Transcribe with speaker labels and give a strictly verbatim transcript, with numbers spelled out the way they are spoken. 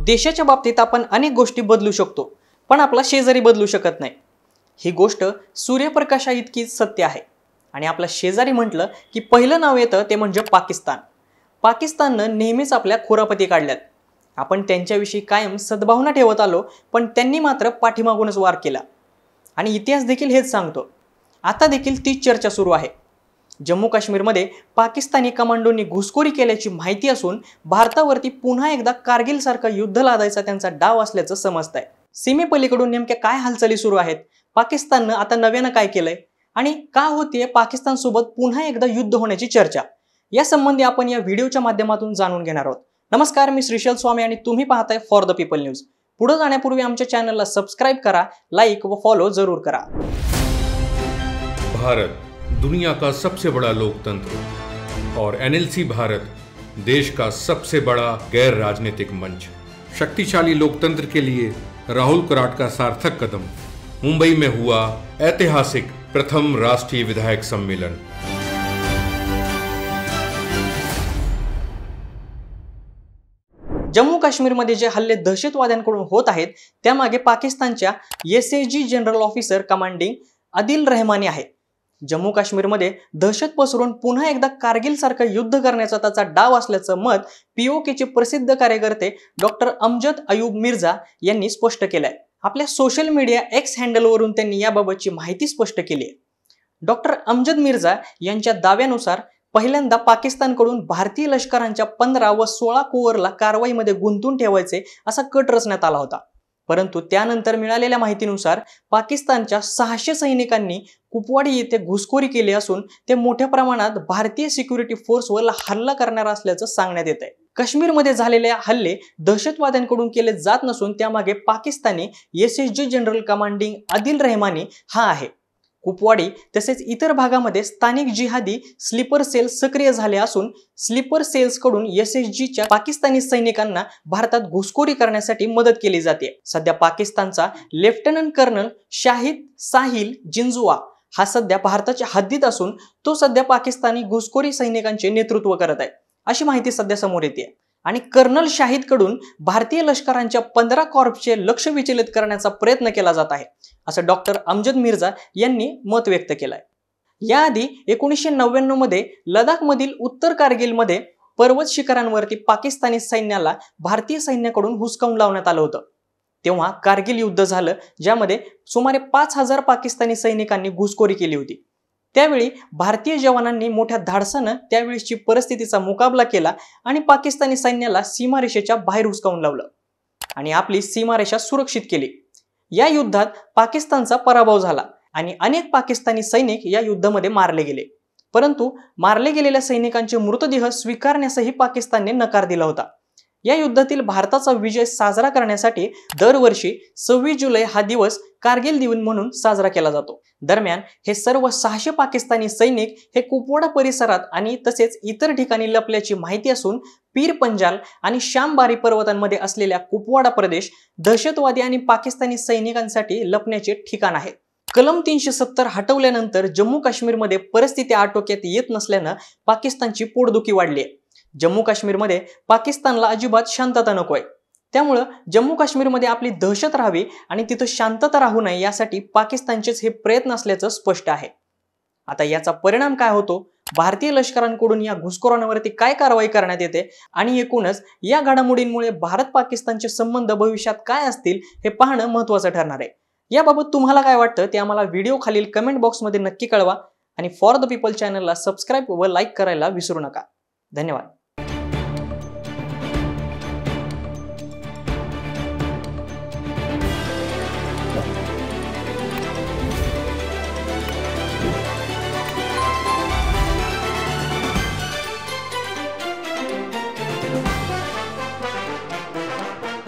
Speaker 1: देशाच्या बाबतीत आपण अनेक गोष्टी बदलू शकतो, पण आपला शेजारी बदलू शकत नाही। ही गोष्ट सूर्यप्रकाशा इतकीच सत्य आहे। आणि आपला शेजारी म्हटलं की पहिलं नाव येतं ते म्हणजे पाकिस्तान। पाकिस्ताननं नेहमीच आपल्या खुरापती काढल्यात। आपण त्यांच्याविषयी कायम सद्भावना ठेवत आलो, पण त्यांनी मात्र पाठीमागूनच वार केला। आणि इतिहास देखील हेच सांगतो। आता देखील तीच चर्चा सुरू आहे। जम्मू काश्मीरमध्ये पाकिस्तानी कमांडोंनी घुसखोरी केल्याची माहिती असून भारतावरती पुन्हा एकदा कारगिल सारखं युद्ध लादायचा त्यांचा डाव असल्याचं समजतंय। सीमेपलीकडून नेमक्या काय हालचाली सुरू आहेत, पाकिस्ताननं आता नव्यानं काय केलंय आणि का होतीये पाकिस्तान सोबत पुन्हा एकदा युद्ध होण्याची चर्चा, या संबंधी आपण या व्हिडिओच्या माध्यमातून जाणून घेणार आहोत। नमस्कार, मी श्रीशैल स्वामी आणि तुम्ही पाहताय फॉर द पीपल न्यूज। पुढे जाण्यापूर्वी आमच्या चॅनलला सबस्क्राइब करा, लाईक व फॉलो जरूर करा।
Speaker 2: भारत दुनिया का सबसे बड़ा लोकतंत्र और एन एल सी भारत देश का सबसे बड़ा गैर राजनीतिक मंच। शक्तिशाली लोकतंत्र के लिए राहुल कराट का सार्थक कदम। मुंबई में हुआ ऐतिहासिक प्रथम राष्ट्रीय विधायक सम्मेलन।
Speaker 1: जम्मू काश्मीरमध्ये जे हल्ले दहशतवाद्यांकडून होत आहेत त्यामागे पाकिस्तानच्या S A G general officer commanding Adil Rahmani आहे। जम्मू काश्मीरमध्ये दहशत पसरून पुन्हा एकदा कारगिल सारखं युद्ध करण्याचा त्याचा डाव असल्याचं मत पीओकेचे प्रसिद्ध कार्यकर्ते डॉक्टर अमजद अयूब मिर्झा यांनी स्पष्ट केलंय। आपल्या सोशल मीडिया एक्स हँडलवरून त्यांनी याबाबतची माहिती स्पष्ट केली आहे। डॉक्टर अमजद मिर्झा यांच्या दाव्यानुसार पहिल्यांदा पाकिस्तानकडून भारतीय लष्करांच्या पंधरा व सोळा कोअरला कारवाईमध्ये गुंतून ठेवायचे असा कट रचण्यात आला होता, परंतु त्यानंतर मिळालेल्या माहितीनुसार पाकिस्तानच्या सहाशे सैनिकांनी कुपवाडी येथे घुसखोरी केली असून ते मोठ्या प्रमाणात भारतीय सिक्युरिटी फोर्सवर हल्ला करणार असल्याचं सांगण्यात येत आहे। काश्मीरमध्ये झालेले हल्ले दहशतवाद्यांकडून केले जात नसून त्यामागे Pakistani S S G general commanding Adil Rahmani हा आहे। कुपवाडी तसेच इतर भागामध्ये स्थानिक जिहादी स्लीपर सेल्स सक्रिय झाले असून स्लीपर सेल्स कडून एस एस जी च्या पाकिस्तानी सैनिकांना भारतात घुसखोरी करण्यासाठी मदत केली जाते। सध्या पाकिस्तानचा लेफ्टनंट कर्नल शाहिद साहिल जिंजुआ हा सध्या भारताच्या हद्दीत असून तो सध्या पाकिस्तानी घुसखोरी सैनिकांचे नेतृत्व करत आहे, अशी माहिती सध्या समोर येते। आणि कर्नल शाहिद कडून भारतीय लष्करांच्या पंधरा कॉर्प्सचे लक्ष विचलित करण्याचा प्रयत्न केला जात आहे, असं डॉक्टर अमजद मिर्झा यांनी मत व्यक्त केलंय। याआधी एकोणीसशे नव्याण्णव मध्ये लडाख मधील उत्तर कारगिल मध्ये पर्वत शिखरांवरती पाकिस्तानी सैन्याला भारतीय सैन्याकडून हुसकावून लावण्यात आलं होतं। तेव्हा कारगिल युद्ध झालं, ज्यामध्ये सुमारे पाच हजार पाकिस्तानी सैनिकांनी घुसखोरी केली होती। त्यावेळी भारतीय जवानांनी मोठ्या धाडसानं त्यावेळीची परिस्थितीचा मुकाबला केला आणि पाकिस्तानी सैन्याला सीमारेषेच्या बाहेर हुसकावून लावलं आणि आपली सीमारेषा सुरक्षित केली। या युद्धात पाकिस्तानचा पराभव झाला आणि अनेक पाकिस्तानी सैनिक या युद्धामध्ये मारले गेले, परंतु मारले गेलेल्या सैनिकांचे मृतदेह स्वीकारण्यासही पाकिस्तानने नकार दिला होता। या युद्धातील भारताचा विजय साजरा करण्यासाठी दरवर्षी सव्वीस जुलै हा दिवस कारगिल दिन म्हणून साजरा केला जातो। दरम्यान हे सर्व सहाशे पाकिस्तानी सैनिक हे कुपवाडा परिसरात आणि तसेच इतर ठिकाणी लपल्याची माहिती असून पीर पंजाल आणि श्यामबारी पर्वतांमध्ये असलेल्या कुपवाडा प्रदेश दहशतवादी आणि पाकिस्तानी सैनिकांसाठी लपण्याचे ठिकाण आहे। कलम तीनशे सत्तर हटवल्यानंतर जम्मू काश्मीरमध्ये परिस्थिती आटोक्यात येत नसल्यानं पाकिस्तानची पोटदुखी वाढली आहे। जम्मू काश्मीरमध्ये पाकिस्तानला अजिबात शांतता नकोय, त्यामुळे जम्मू काश्मीरमध्ये आपली दहशत राहावी आणि तिथं शांतता राहू नये यासाठी पाकिस्तानचेच हे प्रयत्न असल्याचं स्पष्ट आहे। आता याचा परिणाम काय होतो, भारतीय लष्करांकडून या घुसखोरांवरती काय कारवाई करण्यात येते आणि एकूणच या घडामोडींमुळे भारत पाकिस्तानचे संबंध भविष्यात काय असतील हे पाहणं महत्त्वाचं ठरणार आहे। याबाबत तुम्हाला काय वाटतं ते आम्हाला व्हिडिओ खालील कमेंट बॉक्समध्ये नक्की कळवा आणि फॉर द पीपल चॅनलला सबस्क्राइब व लाईक करायला विसरू नका। धन्यवाद।